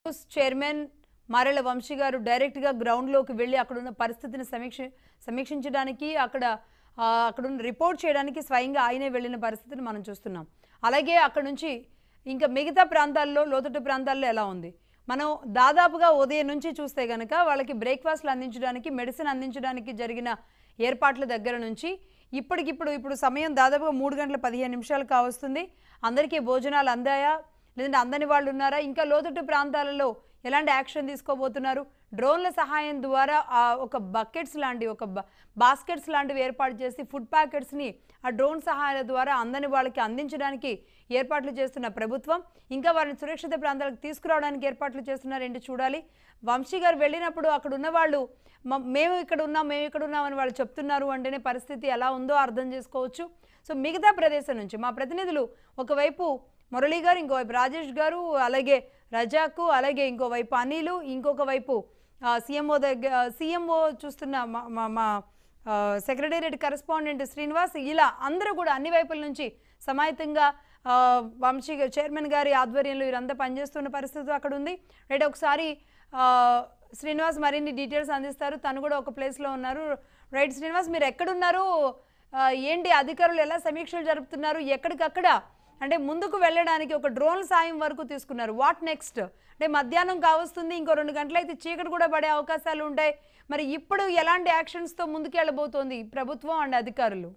Chairman Marela Vamsi గారు డైరెక్ట్గా గ్రౌండ్లోకి వెళ్ళి అక్కడున్న పరిస్థితిని సమీక్షించడానికి అక్కడున్న రిపోర్ట్ చేయడానికి స్వయంగా ఆయనే వెళ్ళిన పరిస్థితిని మనం చూస్తున్నాం. అలాగే అక్కడ నుంచి ఇంకా మిగతా ప్రాంతాల్లో లోతట్టు ప్రాంతాల్లో ఎలా ఉంది? మనం దాదాపుగా ఉదయం నుంచి చూస్తే కనుక వాళ్ళకి బ్రేక్ఫాస్ట్లు అందించడానికి, మెడిసిన్ అందించడానికి జరిగిన ఏర్పాట్ల దగ్గర నుంచి ఇప్పుడు సమయం దాదాపుగా 3:15 కావస్తుంది. అందరికీ భోజనాలు అందాయా, లేదంటే అందని వాళ్ళు ఉన్నారా? ఇంకా లోతట్టు ప్రాంతాలలో ఎలాంటి యాక్షన్ తీసుకోబోతున్నారు? డ్రోన్ల సహాయం ద్వారా ఒక బకెట్స్ లాంటి బాస్కెట్స్ లాంటివి ఏర్పాటు చేసి ఫుడ్ ప్యాకెట్స్ని ఆ డ్రోన్ సహాయాల ద్వారా అందని వాళ్ళకి అందించడానికి ఏర్పాట్లు చేస్తున్న ప్రభుత్వం, ఇంకా వారిని సురక్షిత ప్రాంతాలకు తీసుకురావడానికి ఏర్పాట్లు చేస్తున్నారేంటి చూడాలి. వంశీ గారు వెళ్ళినప్పుడు అక్కడ ఉన్న వాళ్ళు మేము ఇక్కడ ఉన్నామని వాళ్ళు చెప్తున్నారు అంటేనే పరిస్థితి ఎలా ఉందో అర్థం చేసుకోవచ్చు. సో మిగతా ప్రదేశం నుంచి మా ప్రతినిధులు ఒకవైపు మురళీ గారు, ఇంకోవైపు రాజేష్ గారు, అలాగే రజాకు, అలాగే ఇంకోవైపు అనిలు, ఇంకొక వైపు సీఎంఓ చూస్తున్న మా సెక్రటేరియట్ కరెస్పాండెంట్ శ్రీనివాస్, ఇలా అందరూ కూడా అన్ని వైపుల నుంచి సమాయత్తంగా వంశీ చైర్మన్ గారి ఆధ్వర్యంలో వీరంతా పనిచేస్తున్న పరిస్థితి అక్కడ ఉంది. రైట్, ఒకసారి శ్రీనివాస్ మరిన్ని డీటెయిల్స్ అందిస్తారు. తను కూడా ఒక ప్లేస్లో ఉన్నారు. రైట్ శ్రీనివాస్, మీరు ఎక్కడున్నారు? ఏంటి అధికారులు ఎలా సమీక్షలు జరుపుతున్నారు? ఎక్కడికక్కడ అంటే ముందుకు వెళ్ళడానికి ఒక డ్రోన్ సాయం వరకు తీసుకున్నారు. What next? అంటే మధ్యాహ్నం కావస్తుంది, ఇంకో 2 గంటలైతే చీకటి కూడా పడే అవకాశాలు ఉంటాయి. మరి ఇప్పుడు ఎలాంటి యాక్షన్స్తో ముందుకు వెళ్ళబోతోంది ప్రభుత్వం అండ్ అధికారులు?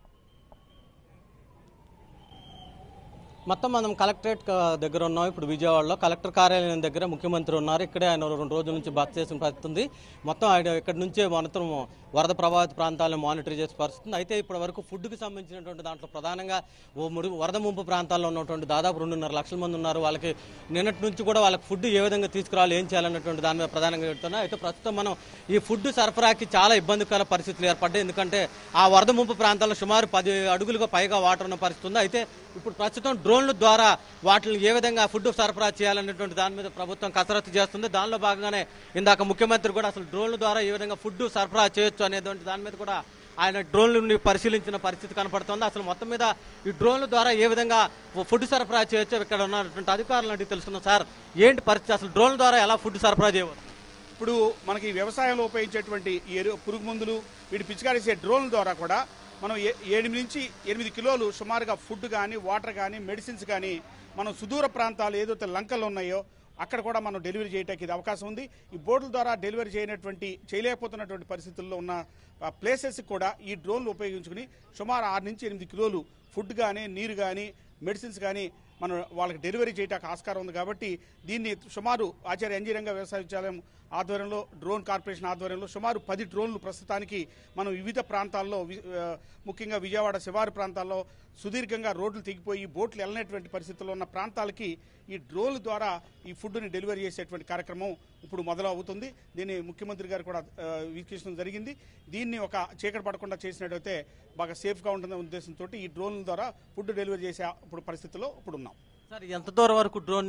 మొత్తం మనం కలెక్టరేట్ దగ్గర ఉన్నాం. ఇప్పుడు విజయవాడలో కలెక్టర్ కార్యాలయం దగ్గర ముఖ్యమంత్రి ఉన్నారు. ఇక్కడే ఆయన 2 రోజుల నుంచి బస చేసిన పరిస్థితి ఉంది. మొత్తం ఆయన ఇక్కడ నుంచే మొత్తం వరద ప్రభావిత ప్రాంతాలను మానిటర్ చేసే పరిస్థితి. అయితే ఇప్పటి వరకు ఫుడ్కి సంబంధించినటువంటి దాంట్లో ప్రధానంగా వరద ముంపు ప్రాంతాల్లో ఉన్నటువంటి దాదాపు 2.5 లక్షల మంది ఉన్నారు. వాళ్ళకి నిన్నటి నుంచి కూడా వాళ్ళకి ఫుడ్ ఏ విధంగా తీసుకురావాలి, ఏం చేయాలన్నటువంటి దాని మీద ప్రధానంగా పెడుతున్నాం. అయితే ప్రస్తుతం మనం ఈ ఫుడ్ సరఫరాకి చాలా ఇబ్బందికర పరిస్థితులు ఏర్పడ్డాయి. ఎందుకంటే ఆ వరద ముంపు ప్రాంతాల్లో సుమారు 10 అడుగులుగా పైగా వాటర్ ఉన్న పరిస్థితి ఉంది. అయితే ఇప్పుడు ప్రస్తుతం డ్రోన్ల ద్వారా వాటిని ఏ విధంగా ఫుడ్ సరఫరా చేయాలనేటువంటి దాని మీద ప్రభుత్వం కసరత్తు చేస్తుంది. దానిలో భాగంగానే ఇందాక ముఖ్యమంత్రి కూడా అసలు డ్రోన్ల ద్వారా ఏ విధంగా ఫుడ్ సరఫరా చేయొచ్చు అనేటువంటి దాని మీద కూడా ఆయన డ్రోన్లని పరిశీలించిన పరిస్థితి కనపడుతుంది. అసలు మొత్తం మీద ఈ డ్రోన్ల ద్వారా ఏ విధంగా ఫుడ్ సరఫరా చేయొచ్చు ఇక్కడ ఉన్నటువంటి అధికారులు అంటే తెలుసుకున్నాం. సార్, ఏంటి పరిస్థితి? అసలు డ్రోన్ల ద్వారా ఎలా ఫుడ్ సరఫరా చేయవచ్చు? ఇప్పుడు మనకి వ్యవసాయంలో ఉపయోగించేటువంటి పురుగు మందులు వీటి పిచికారేసే డ్రోన్ల ద్వారా కూడా మనం 7 నుంచి 8 కిలోలు సుమారుగా ఫుడ్ కానీ, వాటర్ కానీ, మెడిసిన్స్ కానీ మనం సుదూర ప్రాంతాలు ఏదైతే లంకలు ఉన్నాయో అక్కడ కూడా మనం డెలివరీ చేయడానికి ఇది అవకాశం ఉంది. ఈ బోట్ల ద్వారా డెలివరీ చేయలేకపోతున్నటువంటి పరిస్థితుల్లో ఉన్న ప్లేసెస్ కూడా ఈ డ్రోన్లు ఉపయోగించుకుని సుమారు 6 నుంచి 8 కిలోలు ఫుడ్ కానీ, నీరు కానీ, మెడిసిన్స్ కానీ మనం వాళ్ళకి డెలివరీ చేయడానికి ఆస్కారం ఉంది. కాబట్టి దీన్ని సుమారు ఆచార్య ఎన్జీ రంగ వ్యవసాయ విద్యాలయం ఆధ్వర్యంలో, డ్రోన్ కార్పొరేషన్ ఆధ్వర్యంలో సుమారు 10 డ్రోన్లు ప్రస్తుతానికి మనం వివిధ ప్రాంతాల్లో, ముఖ్యంగా విజయవాడ శివారు ప్రాంతాల్లో సుదీర్ఘంగా రోడ్లు తెగిపోయి బోట్లు వెళ్ళినటువంటి పరిస్థితుల్లో ఉన్న ప్రాంతాలకి ఈ డ్రోన్ల ద్వారా ఈ ఫుడ్ని డెలివరీ చేసేటువంటి కార్యక్రమం ఇప్పుడు మొదలవుతుంది. దీన్ని ముఖ్యమంత్రి గారు కూడా వీక్షించడం జరిగింది. దీన్ని ఒక చీకటి పడకుండా చేసినట్టయితే బాగా సేఫ్గా ఉంటుందనే ఉద్దేశంతో ఈ డ్రోన్ల ద్వారా ఫుడ్ డెలివరీ చేసే పరిస్థితుల్లో ఇప్పుడు ఉన్నాం. సార్, ఎంత దూరం వరకు డ్రోన్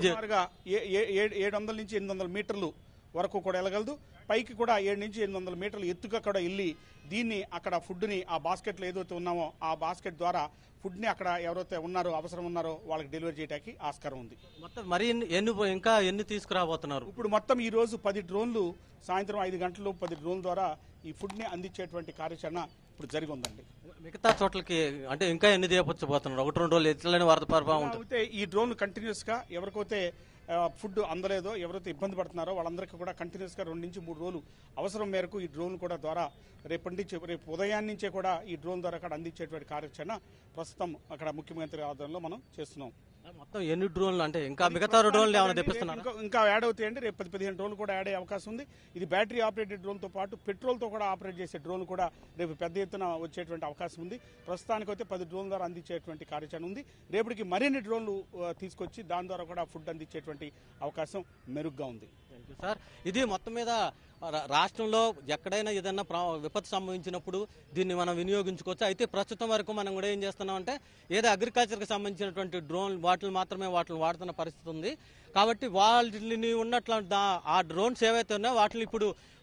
700 నుంచి 800 మీటర్లు వరకు కూడా వెళ్ళగలదు. పైకి కూడా 7 నుంచి 800 మీటర్లు ఎత్తుగా కూడా వెళ్ళి దీన్ని అక్కడ ఫుడ్ని ఆ బాస్కెట్లో ఏదైతే ఉన్నామో ఆ బాస్కెట్ ద్వారా ఫుడ్ని అక్కడ ఎవరైతే అవసరం ఉన్నారో వాళ్ళకి డెలివరీ చేయడానికి ఆస్కారం ఉంది. మొత్తం మరి ఇంకా ఎన్ని తీసుకురాబోతున్నారు? ఇప్పుడు మొత్తం ఈ రోజు 10 డ్రోన్లు, సాయంత్రం 5 గంటలు 10 డ్రోన్ల ద్వారా ఈ ఫుడ్ని అందించేటువంటి కార్యాచరణ ఇప్పుడు జరిగి ఉందండి. మిగతా చోట్లకి అంటే ఇంకా ఎన్ని చేపట్టబోతున్నారు? 1-2 రోజులు ఎట్లనే వరద ప్రభావం ఉంటుంది. ఈ డ్రోన్లు కంటిన్యూస్గా ఎవరికైతే ఫుడ్ అందలేదో, ఎవరైతే ఇబ్బంది పడుతున్నారో వాళ్ళందరికీ కూడా కంటిన్యూస్గా 2 నుంచి 3 రోజులు అవసరం మేరకు ఈ డ్రోన్ కూడా ద్వారా రేపు ఉదయాన్నే నుంచే కూడా ఈ డ్రోన్ ద్వారా అక్కడ అందించేటువంటి కార్యాచరణ ప్రస్తుతం అక్కడ ముఖ్యమంత్రి ఆధ్వర్యంలో మనం చేస్తున్నాం. మొత్తం ఎన్ని డ్రోన్లు అంటే ఇంకా మిగతా డ్రోన్లు ఏమైనా తెప్పిస్తున్నారు? ఇంకా యాడ్ అవుతాయండి. రేపు 10-15 డ్రోన్లు కూడా యాడ్ అయ్యే అవకాశం ఉంది. ఇది బ్యాటరీ ఆపరేటెడ్ డ్రోన్తో పాటు పెట్రోల్తో కూడా ఆపరేట్ చేసే డ్రోన్ కూడా రేపు పెద్ద ఎత్తున వచ్చేటువంటి అవకాశం ఉంది. ప్రస్తుతానికైతే 10 డ్రోన్ల ద్వారా అందించేటువంటి కార్యాచరణ ఉంది. రేపటికి మరిన్ని డ్రోన్లు తీసుకొచ్చి దాని ద్వారా కూడా ఫుడ్ అందించేటువంటి అవకాశం మెరుగ్గా ఉంది. సార్, ఇది మొత్తం మీద రాష్ట్రంలో ఎక్కడైనా ఏదైనా విపత్తు సంభవించినప్పుడు దీన్ని మనం వినియోగించుకోవచ్చు. అయితే ప్రస్తుతం వరకు మనం కూడా ఏం చేస్తున్నామంటే ఏదో అగ్రికల్చర్కి సంబంధించినటువంటి డ్రోన్ వాటిని మాత్రమే వాడుతున్న పరిస్థితి ఉంది. కాబట్టి వాళ్ళని ఉన్నట్లు ఆ డ్రోన్స్ ఏవైతే ఉన్నాయో వాటిని ఇప్పుడు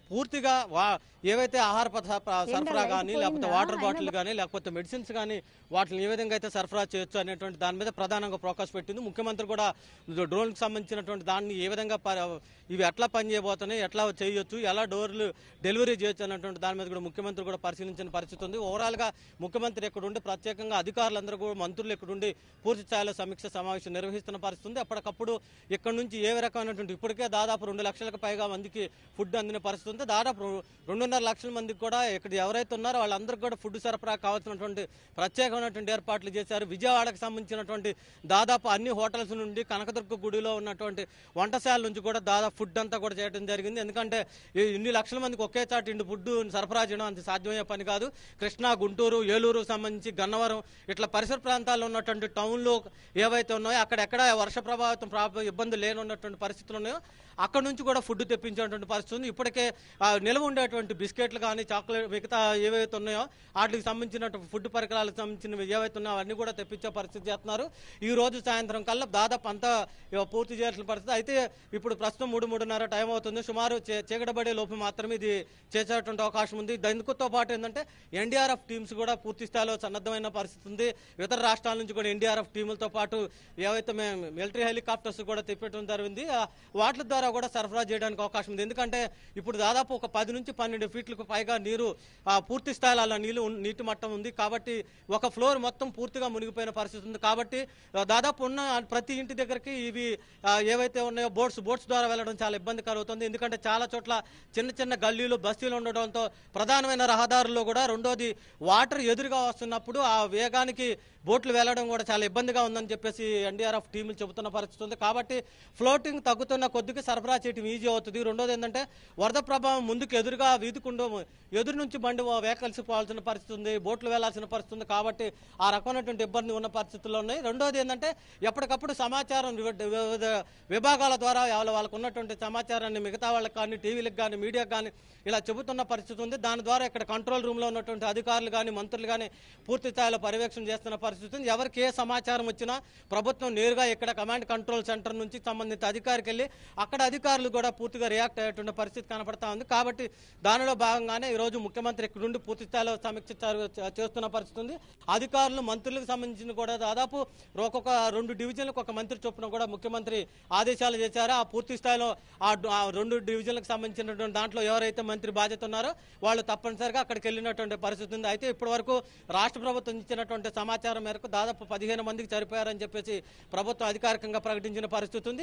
పూర్తిగా ఏవైతే ఆహార సరఫరా కానీ లేకపోతే వాటర్ బాటిల్ కానీ లేకపోతే మెడిసిన్స్ కానీ వాటిని ఏ విధంగా అయితే సరఫరా చేయొచ్చు అనేటువంటి దాని మీద ప్రధానంగా ఫోకస్ పెట్టింది. ముఖ్యమంత్రి కూడా డ్రోన్కి సంబంధించినటువంటి దాన్ని ఏ విధంగా ఇవి ఎట్లా పనిచేయబోతున్నాయి, ఎట్లా చేయొచ్చు, ఎలా డోర్లు డెలివరీ చేయొచ్చు అనేటువంటి దాని మీద కూడా ముఖ్యమంత్రి కూడా పరిశీలించిన పరిస్థితి ఉంది. ఓవరాల్గా ముఖ్యమంత్రి ఇక్కడుండి ప్రత్యేకంగా అధికారులందరూ కూడా మంత్రులు ఇక్కడుండి పూర్తి స్థాయిలో సమీక్ష సమావేశం నిర్వహిస్తున్న పరిస్థితి ఉంది. అప్పటికప్పుడు ఇక్కడ నుంచి ఏ రకమైనటువంటి ఇప్పటికే దాదాపు 2 లక్షలకు పైగా మందికి ఫుడ్ అందిన పరిస్థితి ఉంది. దాదాపు 2.5 లక్షల మందికి కూడా ఇక్కడ ఎవరైతే ఉన్నారో వాళ్ళందరికీ కూడా ఫుడ్ సరఫరా కావాల్సినటువంటి ప్రత్యేకమైనటువంటి ఏర్పాట్లు చేశారు. విజయవాడకు సంబంధించినటువంటి దాదాపు అన్ని హోటల్స్ నుండి కనకదుర్గ గుడిలో ఉన్నటువంటి వంటశాల నుంచి కూడా దాదాపు ఫుడ్ అంతా కూడా చేయడం జరిగింది. ఎందుకంటే ఇన్ని లక్షల మందికి ఒకే చాటి ఇంటి ఫుడ్ సరఫరా చేయడం అంత సాధ్యమయ్యే పని కాదు. కృష్ణా, గుంటూరు, ఏలూరు సంబంధించి గన్నవరం ఇట్లా పరిసర ప్రాంతాల్లో ఉన్నటువంటి టౌన్లో ఏవైతే ఉన్నాయో అక్కడెక్కడ వర్ష ప్రభావితం ఇబ్బందులు లేనున్నటువంటి పరిస్థితులు ఉన్నాయో అక్కడ నుంచి కూడా ఫుడ్ తెప్పించేటువంటి పరిస్థితి ఉంది. ఇప్పటికే నిల్వ ఉండేటువంటి బిస్కెట్లు కానీ చాక్లెట్ మిగతా ఏవైతే ఉన్నాయో వాటికి సంబంధించినటువంటి ఫుడ్ పరికరాలకు సంబంధించినవి ఏవైతే ఉన్నాయో అవన్నీ కూడా తెప్పించే పరిస్థితి చేస్తున్నారు. ఈ రోజు సాయంత్రం కల్లా దాదాపు అంతా పూర్తి చేయాల్సిన పరిస్థితి. అయితే ఇప్పుడు ప్రస్తుతం 3-3:30 టైం అవుతుంది. సుమారు చీకటబడే లోపు మాత్రమే ఇది చేసేటువంటి అవకాశం ఉంది. దానితో పాటు ఏంటంటే ఎన్డీఆర్ఎఫ్ టీమ్స్ కూడా పూర్తి స్థాయిలో సన్నద్ధమైన పరిస్థితి ఉంది. ఇతర రాష్ట్రాల నుంచి కూడా ఎన్డీఆర్ఎఫ్ టీములతో పాటు ఏవైతే మిలిటరీ హెలికాప్టర్స్ కూడా తెప్పించడం జరిగింది. వాటి ద్వారా కూడా సరఫరా చేయడానికి అవకాశం ఉంది. ఎందుకంటే ఇప్పుడు దాదాపు ఒక 10 నుంచి 12 ఫీట్లకు పైగా నీరు పూర్తి స్థాయిలో అలా నీటి మట్టం ఉంది. కాబట్టి ఒక ఫ్లోర్ మొత్తం పూర్తిగా మునిగిపోయిన పరిస్థితి ఉంది. కాబట్టి దాదాపు ఉన్న ప్రతి ఇంటి దగ్గరికి ఇవి ఏవైతే ఉన్నాయో బోట్స్ ద్వారా వెళ్ళడం చాలా ఇబ్బందికరం అవుతుంది. ఎందుకంటే చాలా చోట్ల చిన్న చిన్న గల్లీలు బస్తీలు ఉండడంతో ప్రధానమైన రహదారుల్లో కూడా రెండోది వాటర్ ఎదురుగా వస్తున్నప్పుడు ఆ వేగానికి బోట్లు వెళ్లడం కూడా చాలా ఇబ్బందిగా ఉందని చెప్పేసి ఎన్డీఆర్ఎఫ్ టీములు చెబుతున్న పరిస్థితి ఉంది. కాబట్టి ఫ్లోటింగ్ తగ్గుతున్న కొద్దిగా సరఫరా చేయడం ఈజీ అవుతుంది. రెండోది ఏంటంటే వరద ప్రభావం ముందుకు ఎదురుగా వీధుకుండో ఎదురు నుంచి బండి వెహికల్స్ పోవాల్సిన పరిస్థితి ఉంది, బోట్లు వెళ్లాల్సిన పరిస్థితి ఉంది. కాబట్టి ఆ రకమైనటువంటి ఇబ్బంది ఉన్న పరిస్థితుల్లో ఉన్నాయి. రెండోది ఏంటంటే ఎప్పటికప్పుడు సమాచారం వివిధ విభాగాల ద్వారా వాళ్ళకు ఉన్నటువంటి సమాచారాన్ని మిగతా వాళ్ళకి కానీ టీవీలకు కానీ మీడియాకు కానీ ఇలా చెబుతున్న పరిస్థితి ఉంది. దాని ద్వారా ఇక్కడ కంట్రోల్ రూమ్లో ఉన్నటువంటి అధికారులు కానీ మంత్రులు కానీ పూర్తి స్థాయిలో పర్యవేక్షణ చేస్తున్న పరిస్థితి ఉంది. ఎవరికి ఏ సమాచారం వచ్చినా ప్రభుత్వం నేరుగా ఇక్కడ కమాండ్ కంట్రోల్ సెంటర్ నుంచి సంబంధిత అధికారికి వెళ్ళి అక్కడ అధికారులు కూడా పూర్తిగా రియాక్ట్ అయ్యేటువంటి పరిస్థితి కనపడతా ఉంది. కాబట్టి దానిలో భాగంగానే ఈరోజు ముఖ్యమంత్రి ఇక్కడ నుండి పూర్తి స్థాయిలో సమీక్ష చేస్తున్న పరిస్థితి ఉంది. అధికారులు మంత్రులకు సంబంధించిన కూడా దాదాపు ఒక్కొక్క 2 డివిజన్లకు ఒక మంత్రి చొప్పున కూడా ముఖ్యమంత్రి ఆదేశాలు చేశారు. ఆ పూర్తి స్థాయిలో ఆ 2 డివిజన్లకు సంబంధించినటువంటి దాంట్లో ఎవరైతే మంత్రి బాధ్యత ఉన్నారో వాళ్ళు తప్పనిసరిగా అక్కడికి వెళ్ళినటువంటి పరిస్థితి ఉంది. అయితే ఇప్పటి వరకు రాష్ట్ర ప్రభుత్వం ఇచ్చినటువంటి సమాచారం మేరకు దాదాపు 15 మందికి చనిపోయారని చెప్పేసి ప్రభుత్వం అధికారికంగా ప్రకటించిన పరిస్థితి ఉంది.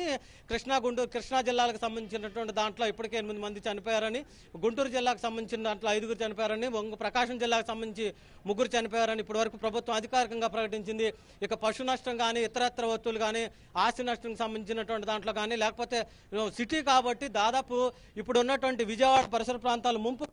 కృష్ణా జిల్లాలకు సంబంధించినటువంటి దాంట్లో ఇప్పటికే 8 మంది చనిపోయారని, గుంటూరు జిల్లాకు సంబంధించిన దాంట్లో 5 చనిపోయారని, ప్రకాశం జిల్లాకు సంబంధించి 3 చనిపోయారని ఇప్పటి వరకు ప్రభుత్వం అధికారికంగా ప్రకటించింది. ఇక పశు నష్టం కానీ ఇతరత్ర వస్తువులు కానీ ఆస్తి నష్టంకి సంబంధించినటువంటి దాంట్లో కానీ లేకపోతే సిటీ కాబట్టి దాదాపు ఇప్పుడు ఉన్నటువంటి విజయవాడ పరిసర ప్రాంతాలు ముంపు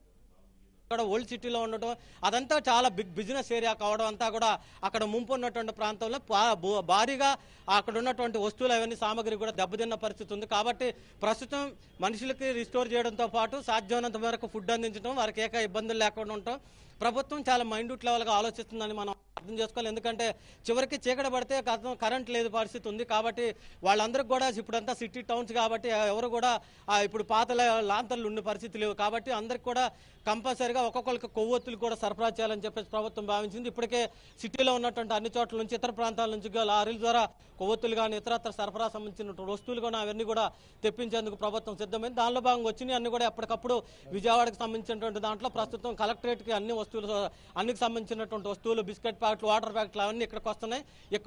ఓల్డ్ సిటీలో ఉండటం అదంతా చాలా బిజినెస్ ఏరియా కావడం అంతా కూడా అక్కడ ముంపు ఉన్నటువంటి ప్రాంతంలో భారీగా అక్కడ ఉన్నటువంటి వస్తువులు అవన్నీ సామాగ్రి కూడా దెబ్బతిన్న పరిస్థితి ఉంది. కాబట్టి ప్రస్తుతం మనుషులకి రిస్టోర్ చేయడంతో పాటు సాధ్యమైనంత మేరకు ఫుడ్ అందించడం, వారికి ఏక ఇబ్బందులు లేకుండా ఉండటం ప్రభుత్వం చాలా మైండ్యూట్ లెవెల్గా ఆలోచిస్తుందని మనం అర్థం చేసుకోవాలి. ఎందుకంటే చివరికి చీకటి పడితే కరెంట్ లేదు పరిస్థితి ఉంది. కాబట్టి వాళ్ళందరికీ కూడా ఇప్పుడంతా సిటీ టౌన్స్ కాబట్టి ఎవరు కూడా ఇప్పుడు పాత లాంతర్లు ఉండే పరిస్థితి లేవు. కాబట్టి అందరికి కూడా కంపల్సరీగా ఒక్కొక్కరికి కొవ్వొత్తులు కూడా సరఫరా చేయాలని చెప్పేసి ప్రభుత్వం భావించింది. ఇప్పటికే సిటీలో ఉన్నటువంటి అన్ని చోట్ల నుంచి ఇతర ప్రాంతాల నుంచి లారీల ద్వారా కొవ్వొత్తులు కానీ ఇతరత్ర సరఫరా సంబంధించిన వస్తువులు కూడా అవన్నీ కూడా తెప్పించేందుకు ప్రభుత్వం సిద్ధమైంది. దానిలో భాగంగా వచ్చినాయి అన్ని కూడా ఎప్పటికప్పుడు విజయవాడకు సంబంధించినటువంటి దాంట్లో ప్రస్తుతం కలెక్టరేట్కి అన్ని వస్తువులు అన్నికి సంబంధించినటువంటి వస్తువులు బిస్కెట్ ప్యాకెట్లు, వాటర్ ప్యాకెట్లు అవన్నీ ఇక్కడికి వస్తున్నాయి.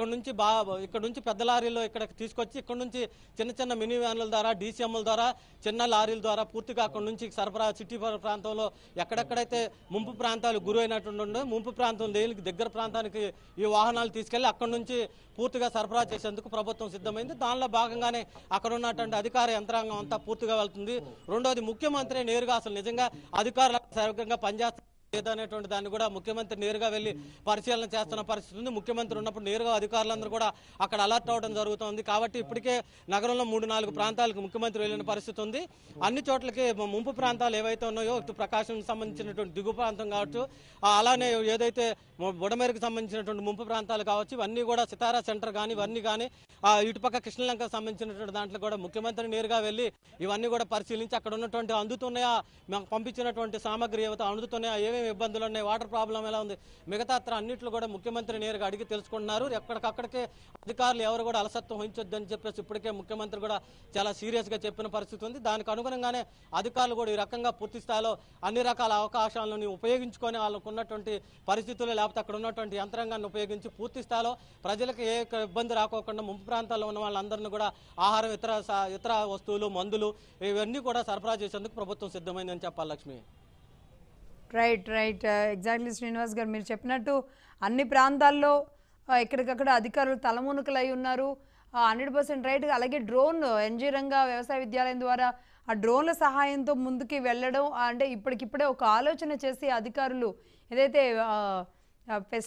ఇక్కడ నుంచి పెద్ద లారీలో ఇక్కడికి తీసుకొచ్చి ఇక్కడ నుంచి చిన్న చిన్న మినీ వ్యాన్ల ద్వారా డీసీఎంల ద్వారా చిన్న లారీల ద్వారా పూర్తిగా అక్కడ నుంచి సరఫరా సిటీ ప్రాంతంలో ఎక్కడెక్కడైతే ముంపు ప్రాంతాలు గురైనటువంటి ముంపు ప్రాంతం లేని దగ్గర ప్రాంతానికి ఈ వాహనాలు తీసుకెళ్లి అక్కడ నుంచి పూర్తిగా సరఫరా చేసేందుకు ప్రభుత్వం సిద్ధమైంది. దానిలో భాగంగానే అక్కడ ఉన్నటువంటి అధికార యంత్రాంగం అంతా పూర్తిగా వెళ్తుంది. రెండోది ముఖ్యమంత్రి నేరుగా అసలు నిజంగా అధికారులకు సరిగ్గా పనిచేస్తారు లేదనేటువంటి దాన్ని కూడా ముఖ్యమంత్రి నేరుగా వెళ్లి పరిశీలన చేస్తున్న పరిస్థితి ఉంది. ముఖ్యమంత్రి ఉన్నప్పుడు నేరుగా అధికారులందరూ కూడా అక్కడ అలర్ట్ అవడం జరుగుతుంది. కాబట్టి ఇప్పటికే నగరంలో 3-4 ప్రాంతాలకు ముఖ్యమంత్రి వెళ్లిన పరిస్థితి ఉంది. అన్ని చోట్లకి ముంపు ప్రాంతాలు ఏవైతే ఉన్నాయో ప్రకాశం సంబంధించినటువంటి దిగువ ప్రాంతం కావచ్చు, అలానే ఏదైతే బుడమేరుకు సంబంధించినటువంటి ముంపు ప్రాంతాలు కావచ్చు, ఇవన్నీ కూడా సితారా సెంటర్ కానీ ఇవన్నీ కానీ ఇటుపక్క కృష్ణలంకకు సంబంధించినటువంటి దాంట్లో కూడా ముఖ్యమంత్రి నేరుగా వెళ్లి ఇవన్నీ కూడా పరిశీలించి అక్కడ ఉన్నటువంటి అందుతున్నాయా, మాకు పంపించినటువంటి సామగ్రి ఏవైతే అందుతున్నాయా, ఏమేమి ఇబ్బందులు ఉన్నాయి, వాటర్ ప్రాబ్లం ఎలా ఉంది, మిగతా అన్నింటిలో కూడా ముఖ్యమంత్రి నేరుగా అడిగి తెలుసుకుంటున్నారు. ఎక్కడికక్కడికే అధికారులు ఎవరు కూడా అలసత్వం వహించొద్దని చెప్పేసి ఇప్పటికే ముఖ్యమంత్రి కూడా చాలా సీరియస్ గా చెప్పిన పరిస్థితి ఉంది. దానికి అనుగుణంగానే అధికారులు కూడా ఈ రకంగా పూర్తి స్థాయిలో అన్ని రకాల అవకాశాలను ఉపయోగించుకొని వాళ్ళకు ఉన్నటువంటి పరిస్థితులు లేకపోతే అక్కడ ఉన్నటువంటి యంత్రాంగాన్ని ఉపయోగించి పూర్తి స్థాయిలో ప్రజలకు ఏ ఇబ్బంది రాకోకుండా ముంపు ప్రాంతాల్లో ఉన్న వాళ్ళందరినీ కూడా ఆహారం, ఇతర వస్తువులు, మందులు ఇవన్నీ కూడా సరఫరా చేసేందుకు ప్రభుత్వం సిద్ధమైందని చెప్పాలి. లక్ష్మి. రైట్ ఎగ్జాక్ట్లీ శ్రీనివాస్ గారు మీరు చెప్పినట్టు అన్ని ప్రాంతాల్లో ఎక్కడికక్కడ అధికారులు తలమునకలై ఉన్నారు. 100% రైట్. అలాగే డ్రోన్ ఎన్జీ రంగా వ్యవసాయ విద్యాలయం ద్వారా ఆ డ్రోన్ల సహాయంతో ముందుకి వెళ్ళడం, అంటే ఇప్పటికిప్పుడే ఒక ఆలోచన చేసి అధికారులు ఏదైతే